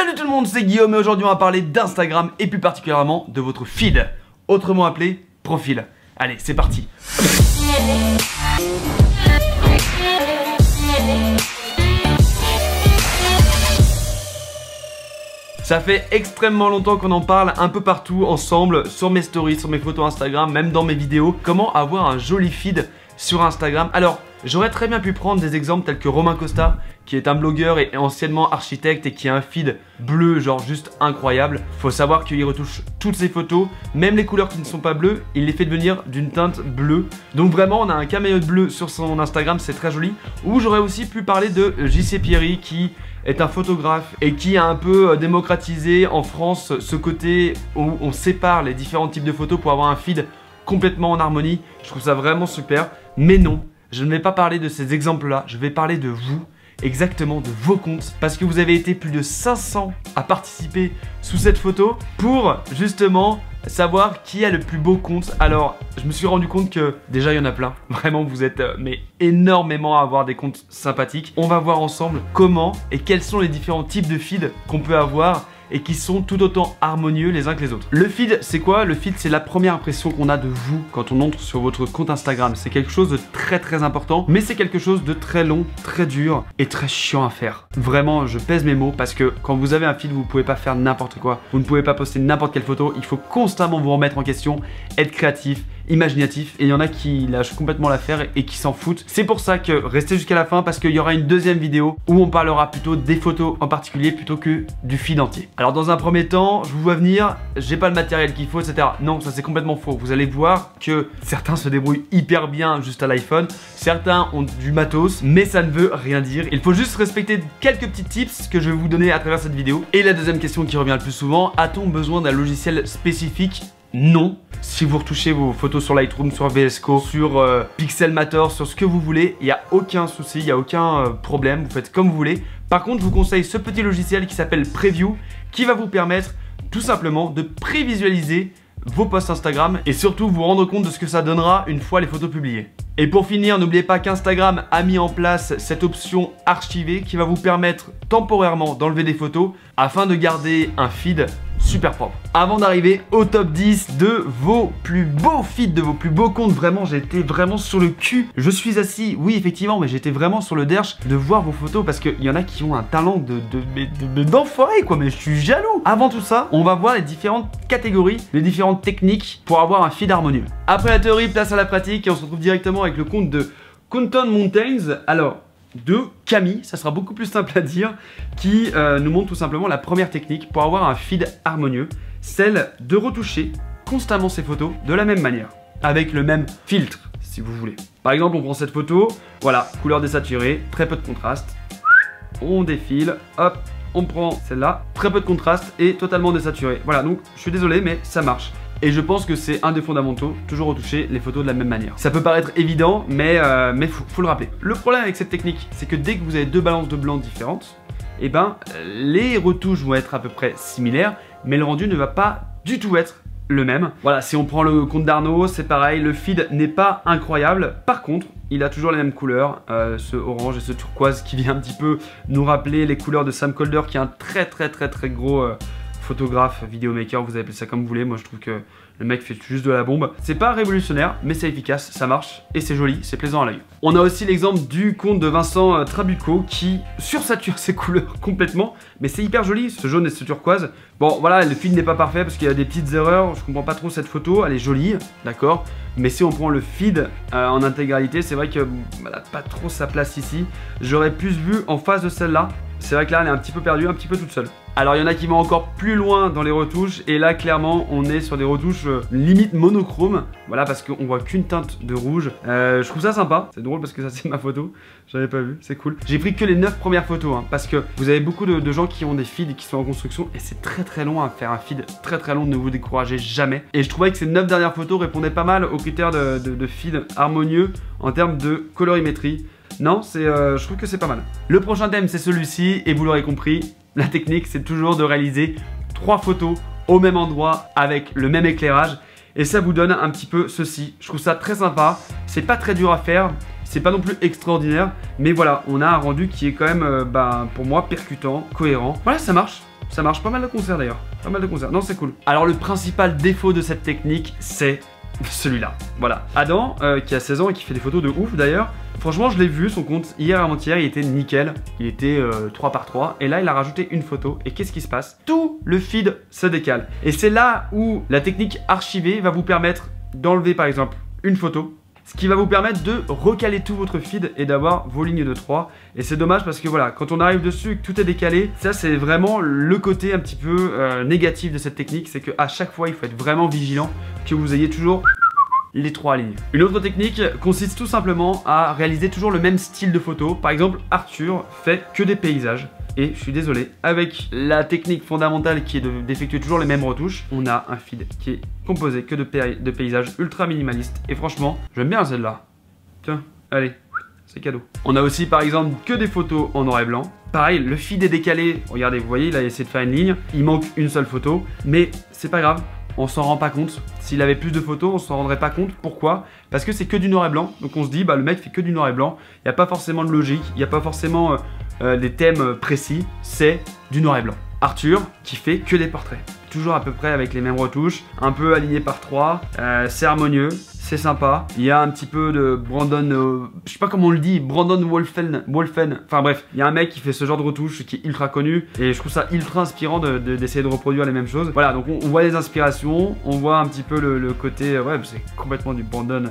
Salut tout le monde, c'est Guillaume et aujourd'hui on va parler d'Instagram et plus particulièrement de votre feed, autrement appelé profil. Allez, c'est parti. Ça fait extrêmement longtemps qu'on en parle un peu partout ensemble, sur mes stories, sur mes photos Instagram, même dans mes vidéos. Comment avoir un joli feed sur Instagram. Alors, j'aurais très bien pu prendre des exemples tels que Romain Costa, qui est un blogueur et anciennement architecte et qui a un feed bleu, genre juste incroyable. Faut savoir qu'il retouche toutes ses photos, même les couleurs qui ne sont pas bleues, il les fait devenir d'une teinte bleue. Donc vraiment, on a un caméo bleu sur son Instagram, c'est très joli. Ou j'aurais aussi pu parler de JC Pierry, qui est un photographe et qui a un peu démocratisé en France ce côté où on sépare les différents types de photos pour avoir un feed complètement en harmonie. Je trouve ça vraiment super. Mais non, je ne vais pas parler de ces exemples-là, je vais parler de vous, exactement de vos comptes, parce que vous avez été plus de 500 à participer sous cette photo pour justement savoir qui a le plus beau compte. Alors, je me suis rendu compte que déjà il y en a plein. Vraiment, vous êtes mais énormément à avoir des comptes sympathiques. On va voir ensemble comment et quels sont les différents types de feeds qu'on peut avoir et qui sont tout autant harmonieux les uns que les autres. Le feed, c'est quoi? Le feed, c'est la première impression qu'on a de vous quand on entre sur votre compte Instagram. C'est quelque chose de très important, mais c'est quelque chose de très long, très dur et très chiant à faire. Vraiment, je pèse mes mots parce que quand vous avez un feed, vous pouvez pas faire n'importe quoi. Vous ne pouvez pas poster n'importe quelle photo. Il faut constamment vous remettre en question, être créatif, imaginatif, et il y en a qui lâchent complètement l'affaire et qui s'en foutent. C'est pour ça que restez jusqu'à la fin parce qu'il y aura une deuxième vidéo où on parlera plutôt des photos en particulier plutôt que du feed entier. Alors dans un premier temps, je vous vois venir, j'ai pas le matériel qu'il faut, etc. Non, ça c'est complètement faux. Vous allez voir que certains se débrouillent hyper bien juste à l'iPhone, certains ont du matos, mais ça ne veut rien dire. Il faut juste respecter quelques petits tips que je vais vous donner à travers cette vidéo. Et la deuxième question qui revient le plus souvent, a-t-on besoin d'un logiciel spécifique? Non. Si vous retouchez vos photos sur Lightroom, sur VS Code, sur Pixelmator, sur ce que vous voulez, il n'y a aucun souci, il n'y a aucun problème, vous faites comme vous voulez. Par contre, je vous conseille ce petit logiciel qui s'appelle Preview, qui va vous permettre tout simplement de prévisualiser vos posts Instagram et surtout vous rendre compte de ce que ça donnera une fois les photos publiées. Et pour finir, n'oubliez pas qu'Instagram a mis en place cette option archivée qui va vous permettre temporairement d'enlever des photos afin de garder un feed super propre. Avant d'arriver au top 10 de vos plus beaux feeds, de vos plus beaux comptes, vraiment j'étais vraiment sur le cul. Je suis assis, oui effectivement, mais j'étais vraiment sur le derche de voir vos photos parce qu'il y en a qui ont un talent d'enfoiré quoi, mais je suis jaloux. Avant tout ça, on va voir les différentes catégories, les différentes techniques pour avoir un feed harmonieux. Après la théorie, place à la pratique et on se retrouve directement avec le compte de Content Mountains. Alors, de Camille, ça sera beaucoup plus simple à dire, qui nous montre tout simplement la première technique pour avoir un feed harmonieux, celle de retoucher constamment ses photos de la même manière, avec le même filtre si vous voulez. Par exemple, on prend cette photo, voilà, couleur désaturée, très peu de contraste, on défile, hop, on prend celle-là, très peu de contraste et totalement désaturée. Voilà, donc je suis désolé mais ça marche. Et je pense que c'est un des fondamentaux, toujours retoucher les photos de la même manière. Ça peut paraître évident, mais faut le rappeler. Le problème avec cette technique, c'est que dès que vous avez deux balances de blanc différentes, eh ben, les retouches vont être à peu près similaires, mais le rendu ne va pas du tout être le même. Voilà, si on prend le compte d'Arnaud, c'est pareil, le feed n'est pas incroyable. Par contre, il a toujours les mêmes couleurs, ce orange et ce turquoise qui vient un petit peu nous rappeler les couleurs de Sam Kolder, qui est un très gros photographe, vidéomaker, vous appelez ça comme vous voulez. Moi je trouve que le mec fait juste de la bombe. C'est pas révolutionnaire, mais c'est efficace, ça marche et c'est joli, c'est plaisant à l'œil. On a aussi l'exemple du compte de Vincent Trabucco qui sursature ses couleurs complètement, mais c'est hyper joli, ce jaune et ce turquoise. Bon voilà, le feed n'est pas parfait parce qu'il y a des petites erreurs, je comprends pas trop cette photo, elle est jolie, d'accord, mais si on prend le feed en intégralité, c'est vrai que elle a pas trop sa place ici. J'aurais plus vu en face de celle-là. C'est vrai que là, elle est un petit peu perdue, un petit peu toute seule. Alors, il y en a qui vont encore plus loin dans les retouches. Et là, clairement, on est sur des retouches limite monochrome. Voilà, parce qu'on voit qu'une teinte de rouge. Je trouve ça sympa. C'est drôle parce que ça, c'est ma photo. J'avais pas vu, c'est cool. J'ai pris que les 9 premières photos. Hein, parce que vous avez beaucoup de gens qui ont des feeds qui sont en construction. Et c'est très long à faire un feed très long. Ne vous découragez jamais. Et je trouvais que ces 9 dernières photos répondaient pas mal aux critères de feed harmonieux en termes de colorimétrie. Non, je trouve que c'est pas mal. Le prochain thème, c'est celui-ci, et vous l'aurez compris, la technique, c'est toujours de réaliser 3 photos au même endroit avec le même éclairage, et ça vous donne un petit peu ceci. Je trouve ça très sympa, c'est pas très dur à faire, c'est pas non plus extraordinaire, mais voilà, on a un rendu qui est quand même, pour moi, percutant, cohérent. Voilà, ça marche. ça marche. Pas mal de concerts d'ailleurs. Pas mal de concerts. Non, c'est cool. Alors, le principal défaut de cette technique, c'est celui-là. Voilà. Adam, qui a 16 ans et qui fait des photos de ouf d'ailleurs. Franchement, je l'ai vu, son compte, hier avant-hier, il était nickel. Il était 3 par 3. Et là, il a rajouté une photo. Et qu'est-ce qui se passe? Tout le feed se décale. Et c'est là où la technique archivée va vous permettre d'enlever, par exemple, une photo. Ce qui va vous permettre de recaler tout votre feed et d'avoir vos lignes de 3. Et c'est dommage parce que voilà, quand on arrive dessus et que tout est décalé, ça c'est vraiment le côté un petit peu négatif de cette technique. C'est qu'à chaque fois, il faut être vraiment vigilant que vous ayez toujours les 3 lignes. Une autre technique consiste tout simplement à réaliser toujours le même style de photo. Par exemple, Arthur fait que des paysages. Et je suis désolé, avec la technique fondamentale qui est d'effectuer toujours les mêmes retouches, on a un feed qui est composé que de paysages ultra minimalistes. Et franchement, j'aime bien celle-là. Tiens, allez, c'est cadeau. On a aussi par exemple que des photos en noir et blanc. Pareil, le feed est décalé. Regardez, vous voyez, il a essayé de faire une ligne. Il manque une seule photo, mais c'est pas grave. On s'en rend pas compte. S'il avait plus de photos, on s'en rendrait pas compte. Pourquoi? Parce que c'est que du noir et blanc. Donc on se dit, bah le mec fait que du noir et blanc. Il n'y a pas forcément de logique. Il n'y a pas forcément des thèmes précis. C'est du noir et blanc. Arthur qui fait que des portraits. Toujours à peu près avec les mêmes retouches. Un peu aligné par 3. C'est harmonieux. C'est sympa. Il y a un petit peu de Brandon, je sais pas comment on le dit, Brandon Wolfen. Enfin bref, il y a un mec qui fait ce genre de retouche qui est ultra connu et je trouve ça ultra inspirant d'essayer de reproduire les mêmes choses. Voilà, donc on voit les inspirations, on voit un petit peu le côté, ouais, c'est complètement du Brandon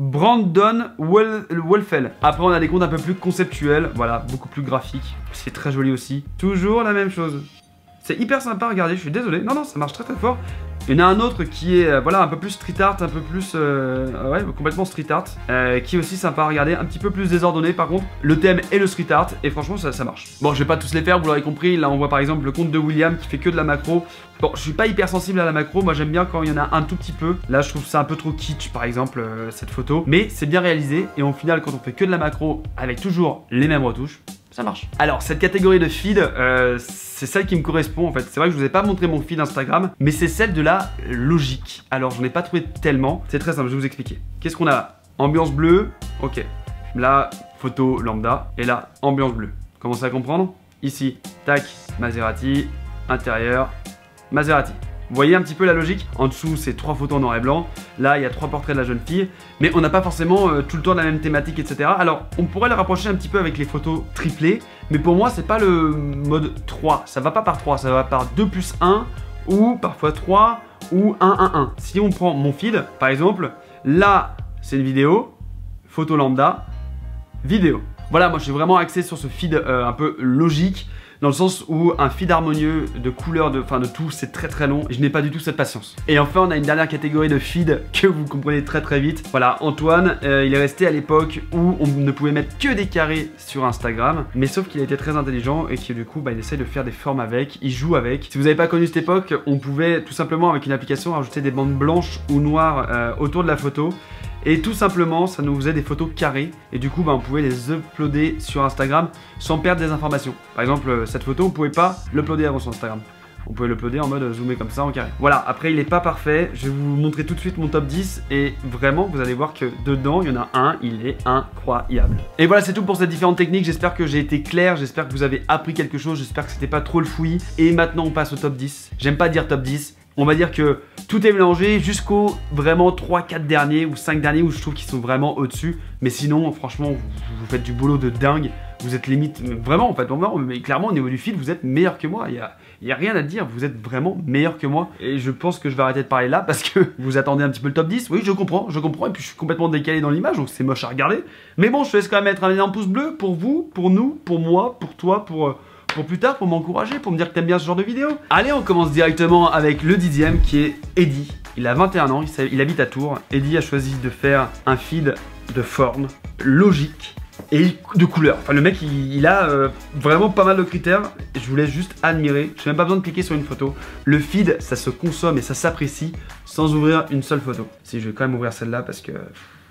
Wolfen. Après, on a des comptes un peu plus conceptuels, voilà, beaucoup plus graphiques. C'est très joli aussi. Toujours la même chose. C'est hyper sympa, regardez, je suis désolé. Non, ça marche très très fort. Il y en a un autre qui est voilà, un peu plus street art, un peu plus ouais, complètement street art, qui est aussi sympa à regarder, un petit peu plus désordonné par contre. Le thème est le street art et franchement ça marche. Bon, je vais pas tous les faire, vous l'aurez compris. Là on voit par exemple le compte de William qui fait que de la macro. Bon, je suis pas hyper sensible à la macro, moi j'aime bien quand il y en a un tout petit peu. Là je trouve ça un peu trop kitsch par exemple cette photo, mais c'est bien réalisé et au final quand on fait que de la macro avec toujours les mêmes retouches, ça marche. Alors cette catégorie de feed, c'est celle qui me correspond en fait. C'est vrai que je vous ai pas montré mon feed Instagram, mais c'est celle de la logique. Alors j'en ai pas trouvé tellement. C'est très simple, je vais vous expliquer. Qu'est-ce qu'on a là? Ambiance bleue, ok. Là, photo lambda, et là, ambiance bleue. Commencez à comprendre? Ici, tac, Maserati, intérieur, Maserati. Vous voyez un petit peu la logique? En dessous, c'est 3 photos en noir et blanc. Là, il y a 3 portraits de la jeune fille. Mais on n'a pas forcément tout le temps la même thématique, etc. Alors, on pourrait le rapprocher un petit peu avec les photos triplées. Mais pour moi, c'est pas le mode 3. Ça va pas par 3, ça va par 2 plus 1. Ou parfois 3 ou 1, 1, 1. Si on prend mon feed, par exemple, là, c'est une vidéo. Photo lambda, vidéo. Voilà, moi, je suis vraiment axé sur ce feed un peu logique. Dans le sens où un feed harmonieux de couleurs, de tout, c'est très très long et je n'ai pas du tout cette patience. Et enfin, on a une dernière catégorie de feed que vous comprenez très très vite. Voilà, Antoine, il est resté à l'époque où on ne pouvait mettre que des carrés sur Instagram, mais sauf qu'il a été très intelligent et que du coup, il essaye de faire des formes avec, il joue avec. Si vous n'avez pas connu cette époque, on pouvait tout simplement avec une application rajouter des bandes blanches ou noires autour de la photo. Et tout simplement, ça nous faisait des photos carrées. Et du coup, on pouvait les uploader sur Instagram sans perdre des informations. Par exemple, cette photo, on ne pouvait pas l'uploader avant sur Instagram. On pouvait l'uploader en mode zoomé comme ça en carré. Voilà, après il n'est pas parfait. Je vais vous montrer tout de suite mon top 10. Et vraiment, vous allez voir que dedans, il y en a un, il est incroyable. Et voilà, c'est tout pour ces différentes techniques. J'espère que j'ai été clair. J'espère que vous avez appris quelque chose. J'espère que c'était pas trop le fouillis. Et maintenant, on passe au top 10. J'aime pas dire top 10. On va dire que tout est mélangé jusqu'aux vraiment 3-4 derniers ou 5 derniers où je trouve qu'ils sont vraiment au-dessus. Mais sinon, franchement, vous faites du boulot de dingue. Vous êtes limite, vraiment en fait, mais clairement au niveau du feed, vous êtes meilleur que moi. Il n'y a rien à dire, vous êtes vraiment meilleur que moi. Et je pense que je vais arrêter de parler là parce que vous attendez un petit peu le top 10. Oui, je comprends. Et puis je suis complètement décalé dans l'image, donc c'est moche à regarder. Mais bon, je te laisse quand même mettre un énorme pouce bleu pour vous, pour nous, pour moi, pour toi, pour plus tard, pour m'encourager, pour me dire que t'aimes bien ce genre de vidéo. Allez, on commence directement avec le 10e qui est Eddy. Il a 21 ans, il habite à Tours. Eddy a choisi de faire un feed de forme logique et de couleur. Enfin, le mec, il a vraiment pas mal de critères. Je vous laisse juste admirer. Je n'ai même pas besoin de cliquer sur une photo. Le feed, ça se consomme et ça s'apprécie sans ouvrir une seule photo. Si, je vais quand même ouvrir celle-là parce que...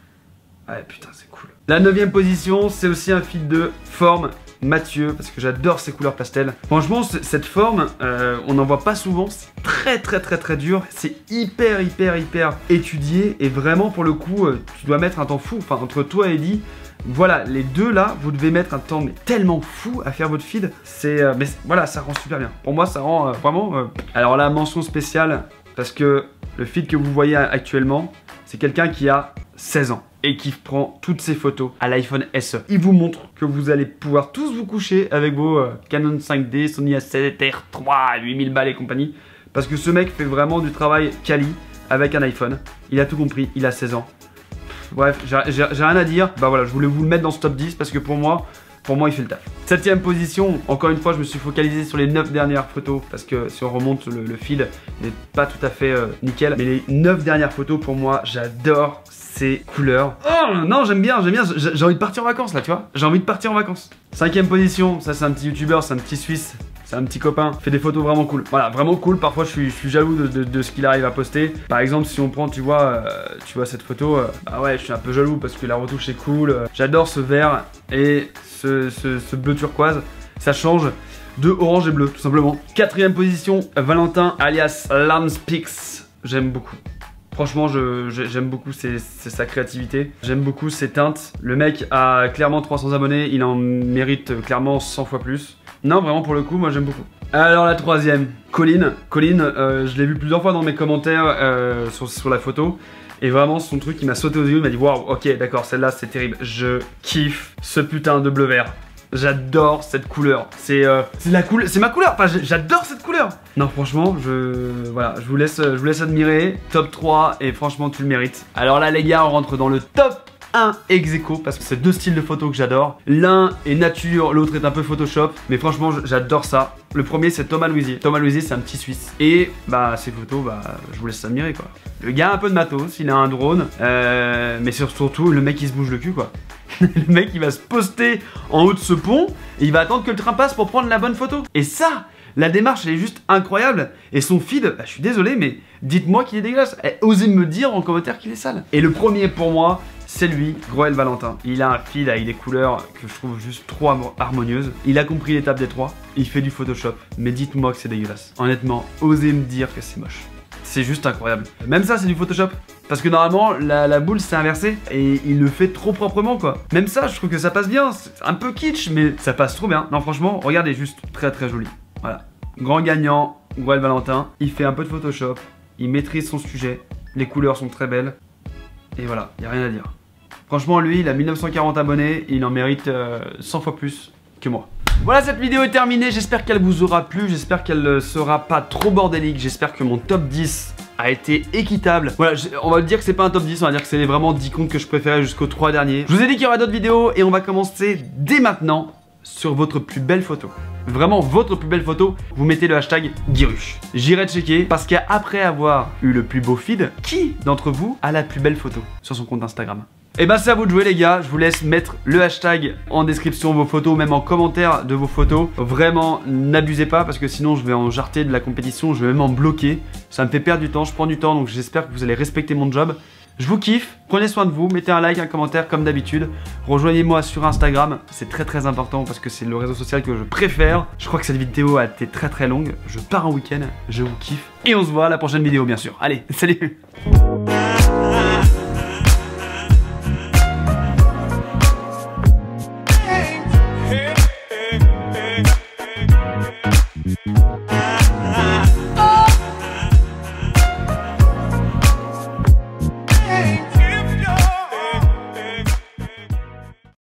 ouais, putain, c'est cool. La 9e position, c'est aussi un feed de forme. Mathieu, parce que j'adore ces couleurs pastel. Franchement, cette forme, on n'en voit pas souvent. C'est très dur. C'est hyper étudié. Et vraiment, pour le coup, tu dois mettre un temps fou. Enfin, entre toi et Eddy, Voilà, les deux là, vous devez mettre un temps mais tellement fou à faire votre feed. Mais voilà, ça rend super bien. Pour moi, ça rend vraiment... Alors là, mention spéciale, parce que le feed que vous voyez actuellement, c'est quelqu'un qui a 16 ans et qui prend toutes ses photos à l'iPhone SE. Il vous montre que vous allez pouvoir tous vous coucher avec vos Canon 5D, Sony A7R3, 8000 balles et compagnie. Parce que ce mec fait vraiment du travail quali avec un iPhone. Il a tout compris, il a 16 ans. Bref, j'ai rien à dire. Bah voilà, je voulais vous le mettre dans ce top 10 parce que pour moi, il fait le taf. 7ème position, encore une fois, je me suis focalisé sur les 9 dernières photos parce que si on remonte le feed, n'est pas tout à fait nickel. Mais les 9 dernières photos, pour moi, j'adore ces couleurs. Oh non, j'aime bien, j'ai envie de partir en vacances là, tu vois. J'ai envie de partir en vacances. 5ème position, ça c'est un petit youtubeur, c'est un petit Suisse. C'est un petit copain, fait des photos vraiment cool. Voilà, vraiment cool. Parfois, je suis jaloux de ce qu'il arrive à poster. Par exemple, si on prend, tu vois cette photo, bah ouais, je suis un peu jaloux parce que la retouche est cool. J'adore ce vert et ce bleu turquoise. Ça change de orange et bleu, tout simplement. 4ème position, Valentin alias Lamspix. J'aime beaucoup. Franchement, j'aime beaucoup sa créativité. J'aime beaucoup ses teintes. Le mec a clairement 300 abonnés. Il en mérite clairement 100 fois plus. Non, vraiment pour le coup, moi j'aime beaucoup. Alors la 3ème, Colline. Colline, je l'ai vu plusieurs fois dans mes commentaires sur la photo. Et vraiment son truc il m'a sauté aux yeux, il m'a dit waouh, ok d'accord, celle-là c'est terrible. Je kiffe ce putain de bleu vert. J'adore cette couleur. C'est ma couleur. Enfin, j'adore cette couleur. Non, franchement, voilà, je vous laisse admirer. Top 3 et franchement, tu le mérites. Alors là, les gars, on rentre dans le top 1 ex-aequo parce que c'est deux styles de photos que j'adore. L'un est nature, l'autre est un peu Photoshop. Mais franchement, j'adore ça. Le premier, c'est Thomas Louisier. Thomas Louisier, c'est un petit Suisse. Et bah, ces photos, bah, je vous laisse admirer quoi. Le gars a un peu de matos, il a un drone. Mais surtout, le mec, il se bouge le cul quoi. Le mec, il va se poster en haut de ce pont et il va attendre que le train passe pour prendre la bonne photo. Et ça, la démarche, elle est juste incroyable. Et son feed, bah, je suis désolé, mais dites-moi qu'il est dégueulasse. Osez me dire en commentaire qu'il est sale. Et le premier pour moi, c'est lui, Groël Valentin. Il a un feed avec des couleurs que je trouve juste trop harmonieuses. Il a compris l'étape des 3. Il fait du Photoshop. Mais dites-moi que c'est dégueulasse. Honnêtement, osez me dire que c'est moche. C'est juste incroyable. Même ça, c'est du Photoshop. Parce que normalement, la boule s'est inversée et il le fait trop proprement quoi. Même ça, je trouve que ça passe bien. C'est un peu kitsch, mais ça passe trop bien. Non, franchement, regardez, juste très très joli. Voilà. Grand gagnant, Groël Valentin. Il fait un peu de Photoshop. Il maîtrise son sujet. Les couleurs sont très belles. Et voilà, il n'y a rien à dire. Franchement, lui, il a 1940 abonnés. Il en mérite 100 fois plus que moi. Voilà, cette vidéo est terminée. J'espère qu'elle vous aura plu. J'espère qu'elle ne sera pas trop bordélique. J'espère que mon top 10 a été équitable. Voilà, on va dire que c'est pas un top 10, on va dire que c'est vraiment 10 comptes que je préférais jusqu'aux 3 derniers. Je vous ai dit qu'il y aura d'autres vidéos et on va commencer dès maintenant sur votre plus belle photo. Vraiment votre plus belle photo, vous mettez le hashtag Guirush. J'irai checker parce qu'après avoir eu le plus beau feed, qui d'entre vous a la plus belle photo sur son compte Instagram? Et bah c'est à vous de jouer les gars, je vous laisse mettre le hashtag en description de vos photos, même en commentaire de vos photos. Vraiment n'abusez pas parce que sinon je vais en jarter de la compétition, je vais même en bloquer. Ça me fait perdre du temps, je prends du temps donc j'espère que vous allez respecter mon job. Je vous kiffe, prenez soin de vous, mettez un like, un commentaire comme d'habitude. Rejoignez-moi sur Instagram, c'est très très important parce que c'est le réseau social que je préfère. Je crois que cette vidéo a été très très longue, je pars en week-end, je vous kiffe. Et on se voit à la prochaine vidéo bien sûr. Allez, salut! Hey.